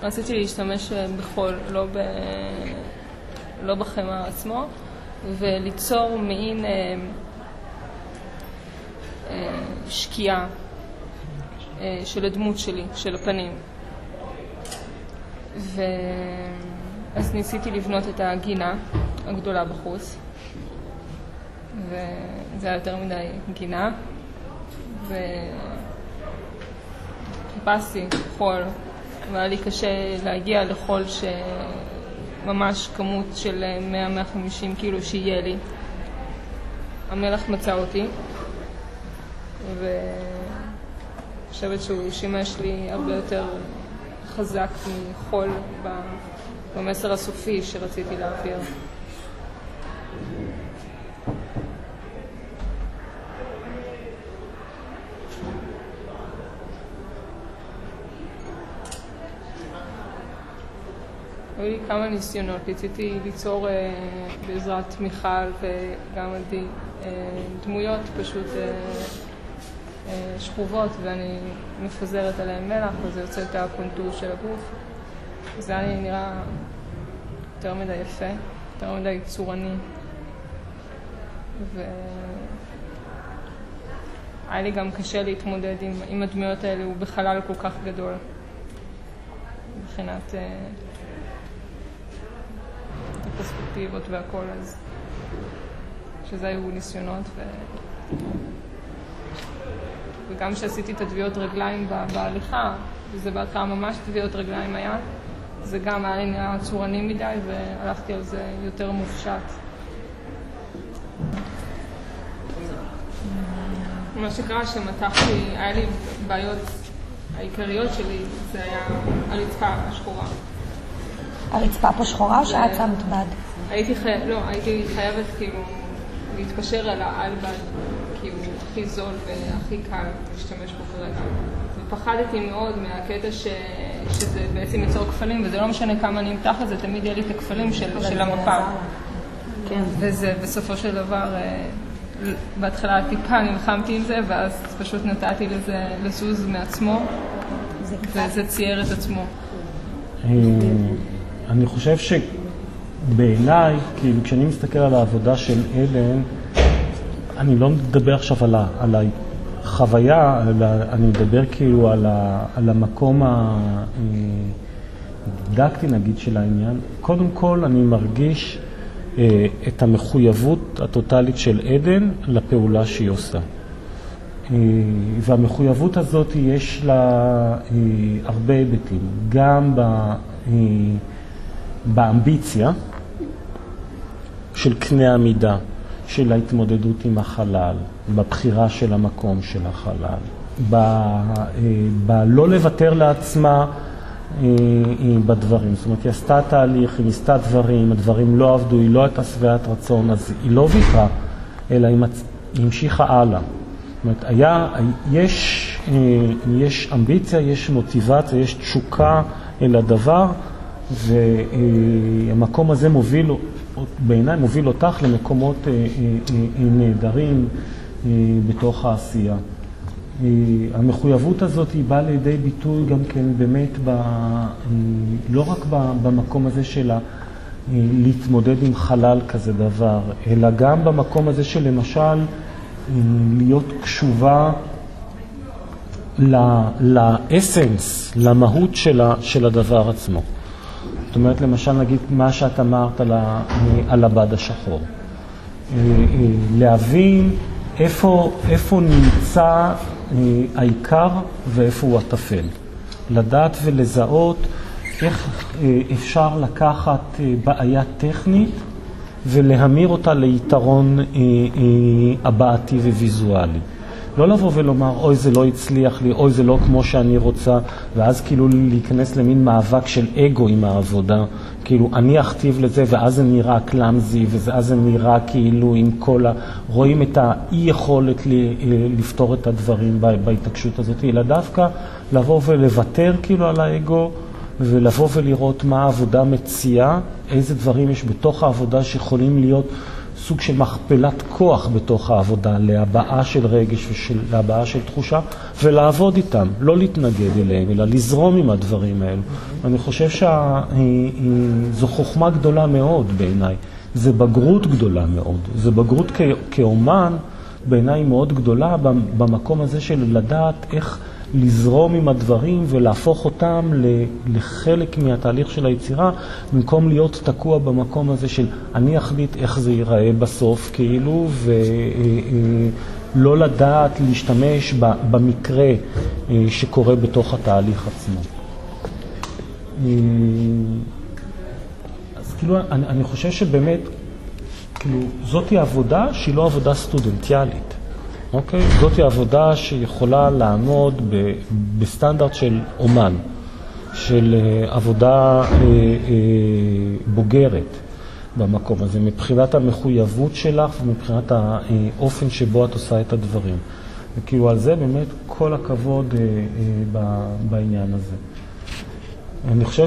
רציתי להשתמש בחול, לא בחמר עצמו, וליצור מעין שקיעה של הדמות שלי, של הפנים. אז ניסיתי לבנות את הגינה הגדולה בחוץ, וזה היה יותר מדי גינה, וחיפשתי חול, והיה לי קשה להגיע לחול שממש כמות של 100-150 קילו שיהיה לי. המלח מצא אותי, וחושבת שהוא שימש לי הרבה יותר חזק מחול במסר הסופי שרציתי להעביר. היו לי כמה ניסיונות, רציתי ליצור בעזרת מיכל וגם עדי דמויות פשוט שכובות, ואני מפזרת עליהן מלח וזה יוצא את הקונטור של הגוף. זה היה לי נראה יותר מדי יפה, יותר מדי צורני, והיה לי גם קשה להתמודד עם הדמויות האלה, הוא בחלל כל כך גדול מבחינת הפרספקטיבות והכל, אז שזה היו ניסיונות, וגם שעשיתי את הדוויות רגליים בהליכה, וזה בהתחלה ממש דוויות רגליים היה, זה גם היה לי נראה צורני מדי, והלכתי על זה יותר מופשט. מה שקרה שמתחתי, היה לי בעיות העיקריות שלי, זה היה הרצפה השחורה. הרצפה פה שחורה או שאת שמת בד? הייתי חייבת כאילו להתקשר על האלבד, כי הוא הכי זול והכי קל להשתמש בו כרגע. ופחדתי מאוד מהקטע שזה בעצם ייצור כפלים, וזה לא משנה כמה אני אמתח את זה, תמיד יהיה לי את הכפלים של המפה. כן. וזה בסופו של דבר, בהתחלה טיפה נלחמתי עם זה, ואז פשוט נתתי לזה לזוז מעצמו, וזה צייר את עצמו. אני חושב שבעיניי, כאילו כשאני מסתכל על העבודה של עדן, אני לא מדבר עכשיו על החוויה, אני מדבר כאילו על המקום הדידקטי נגיד של העניין. קודם כל אני מרגיש את המחויבות הטוטלית של עדן לפעולה שהיא עושה. והמחויבות הזאת יש לה הרבה היבטים, גם באמביציה של קנה המידה, של ההתמודדות עם החלל, בבחירה של המקום של החלל, בלא לוותר לעצמה בדברים. זאת אומרת, היא עשתה תהליך, היא ניסתה דברים, הדברים לא עבדו, היא לא הייתה שבעת רצון, אז היא לא ויתרה, אלא היא המשיכה הלאה. זאת אומרת, יש אמביציה, יש מוטיבציה, יש תשוקה אל הדבר, והמקום הזה מוביל, בעיניי מוביל אותך למקומות נהדרים בתוך העשייה. המחויבות הזאת היא באה לידי ביטוי גם כן באמת לא רק במקום הזה של להתמודד עם חלל כזה דבר, אלא גם במקום הזה של למשל להיות קשובה לאסנס, למהות של הדבר עצמו. זאת אומרת, למשל, נגיד מה שאת אמרת על הבד השחור. להבין איפה נמצא העיקר ואיפה הוא הטפל. לדעת ולזהות איך אפשר לקחת בעיה טכנית ולהמיר אותה ליתרון הבעתי וויזואלי. לא לבוא ולומר, אוי זה לא הצליח לי, אוי זה לא כמו שאני רוצה, ואז כאילו להיכנס למין מאבק של אגו עם העבודה, כאילו אני אכתיב לזה ואז זה נראה קלאמזי, ואז זה נראה כאילו עם כל רואים את האי יכולת לפתור את הדברים בהתעקשות הזאת, אלא דווקא לבוא ולוותר כאילו על האגו, ולבוא ולראות מה העבודה מציעה, איזה דברים יש בתוך העבודה שיכולים להיות סוג של מכפלת כוח בתוך העבודה, להבעה של רגש ולהבעה של תחושה, ולעבוד איתם, לא להתנגד אליהם, אלא לזרום עם הדברים האלו. אני חושב שזו חוכמה גדולה מאוד בעיניי, זו בגרות גדולה מאוד, זו בגרות כאומן בעיניי מאוד גדולה במקום הזה של לדעת איך לזרום עם הדברים ולהפוך אותם לחלק מהתהליך של היצירה, במקום להיות תקוע במקום הזה של אני אחליט איך זה ייראה בסוף, כאילו, ולא לדעת להשתמש במקרה שקורה בתוך התהליך עצמו. אז כאילו, אני חושב שבאמת, כאילו, זאת היא עבודה שהיא לא עבודה סטודנטיאלית. אוקיי? זאת היא עבודה שיכולה לעמוד בסטנדרט של אומן, של עבודה בוגרת במקום הזה, מבחינת המחויבות שלך ומבחינת האופן שבו את עושה את הדברים. וכאילו על זה באמת כל הכבוד בעניין הזה. אני חושב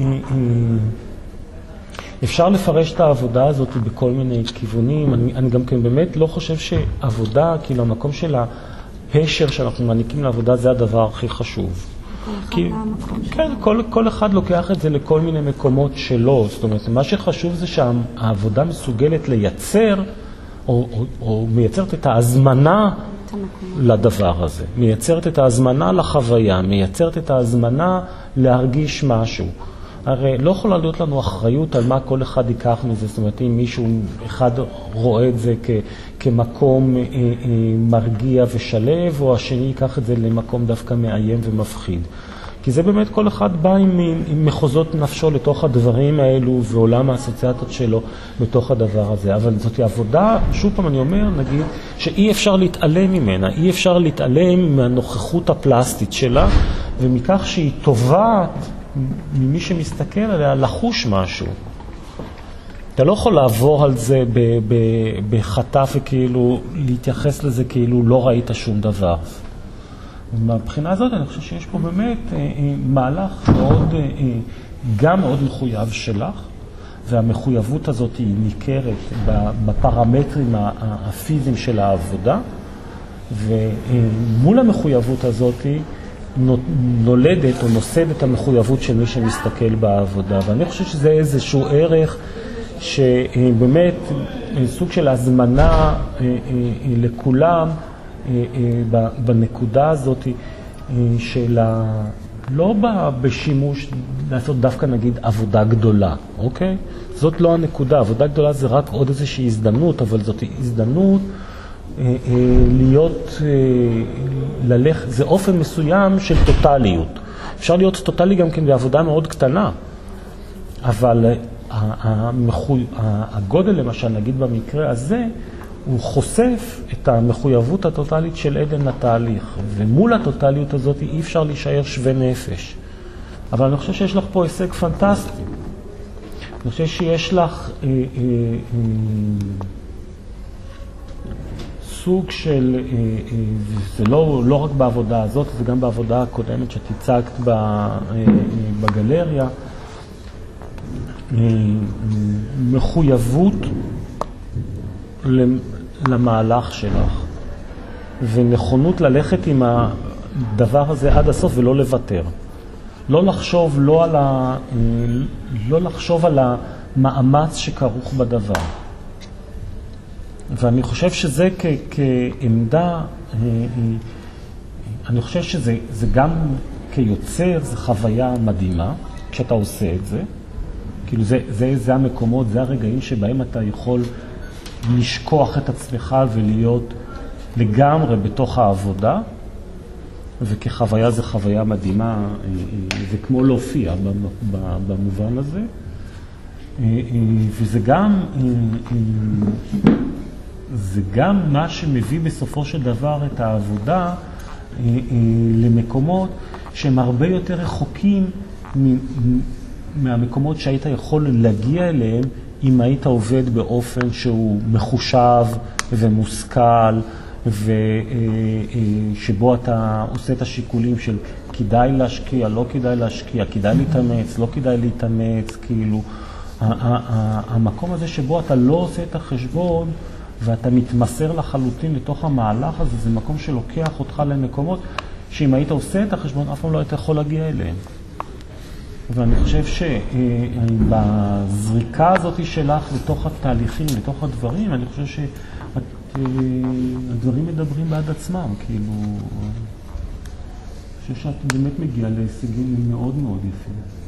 אפשר לפרש את העבודה הזאת בכל מיני כיוונים. אני גם כן באמת לא חושב שעבודה, כאילו המקום של הפשר שאנחנו מעניקים לעבודה זה הדבר הכי חשוב. כן, כל אחד לוקח את זה לכל מיני מקומות שלו. זאת אומרת, מה שחשוב זה שהעבודה מסוגלת לייצר, או מייצרת את ההזמנה לדבר הזה. מייצרת את ההזמנה לחוויה, מייצרת את ההזמנה להרגיש משהו. הרי לא יכולה להיות לנו אחריות על מה כל אחד ייקח מזה. זאת אומרת, אם מישהו אחד רואה את זה כמקום מרגיע ושלב, או השני ייקח את זה למקום דווקא מאיים ומפחיד. כי זה באמת כל אחד בא עם מחוזות נפשו לתוך הדברים האלו, ועולם האסוציאציות שלו בתוך הדבר הזה. אבל זאת עבודה, שוב פעם אני אומר, נגיד, שאי אפשר להתעלם ממנה, אי אפשר להתעלם מהנוכחות הפלסטית שלה, ומכך שהיא טובה ממי שמסתכל עליה לחוש משהו. אתה לא יכול לעבור על זה בחטף וכאילו להתייחס לזה כאילו לא ראית שום דבר. מבחינה הזאת אני חושב שיש פה באמת מהלך מאוד, גם מאוד מחויב שלך, והמחויבות הזאת היא ניכרת בפרמטרים הפיזיים של העבודה, ומול המחויבות הזאת נולדת או נוסדת המחויבות של מי שמסתכל בעבודה. ואני חושב שזה איזשהו ערך שבאמת סוג של הזמנה לכולם בנקודה הזאת של לא בשימוש לעשות דווקא נגיד עבודה גדולה, אוקיי? זאת לא הנקודה. עבודה גדולה זה רק עוד איזושהי הזדמנות, אבל זאת הזדמנות להיות, ללכת, זה אופן מסוים של טוטליות. אפשר להיות טוטלי גם כן בעבודה מאוד קטנה, אבל הגודל למשל, נגיד במקרה הזה, הוא חושף את המחויבות הטוטלית של עדן לתהליך, ומול הטוטליות הזאת אי אפשר להישאר שווה נפש. אבל אני חושב שיש לך פה הישג פנטסטי. אני חושב שיש לך סוג של, זה לא רק בעבודה הזאת, זה גם בעבודה הקודמת שאת הצגת בגלריה, מחויבות למהלך שלך, ונכונות ללכת עם הדבר הזה עד הסוף ולא לוותר. לא לחשוב על המאמץ שכרוך בדבר. ואני חושב שזה כעמדה, אני חושב שזה גם כיוצר, זה חוויה מדהימה כשאתה עושה את זה. כאילו זה המקומות, זה הרגעים שבהם אתה יכול לשכוח את עצמך ולהיות לגמרי בתוך העבודה, וכחוויה זה חוויה מדהימה, זה כמו להופיע במובן הזה. וזה גם מה שמביא בסופו של דבר את העבודה למקומות שהם הרבה יותר רחוקים מהמקומות שהיית יכול להגיע אליהם אם היית עובד באופן שהוא מחושב ומושכל, ושבו אתה עושה את השיקולים של כדאי להשקיע, לא כדאי להשקיע, כדאי להתאמץ, לא כדאי להתאמץ, כאילו, המקום הזה שבו אתה לא עושה את החשבון ואתה מתמסר לחלוטין לתוך המהלך הזה, זה מקום שלוקח אותך למקומות שאם היית עושה את החשבון, אף פעם לא היית יכול להגיע אליהם. ואני חושב שבזריקה הזאת שלך לתוך התהליכים, לתוך הדברים, אני חושב שהדברים מדברים בעד עצמם, כאילו, אני חושב שאת באמת מגיעה להישגים מאוד מאוד יפים.